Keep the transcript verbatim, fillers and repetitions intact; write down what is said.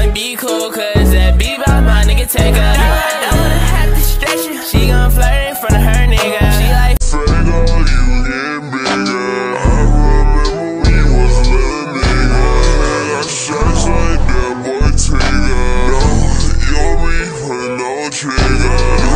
can't be cool, cause that beat by my nigga take her. No, I don't wanna have to stretch her. She gon' flirt in front of her nigga. She like, Frank, all you get bigger. I remember when you was a little nigga. I got shots like that boy Tigger. No, you don't be for no trigger.